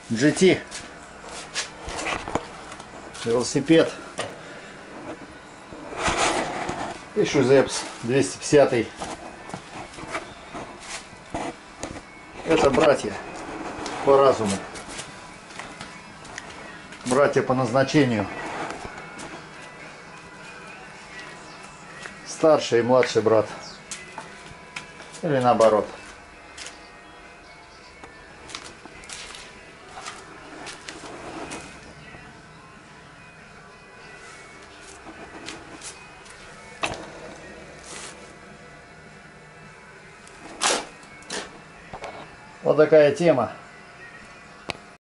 GT. Велосипед. Ишузепс 250. Это братья по разуму. Братья по назначению. Старший и младший брат. Или наоборот. Вот такая тема.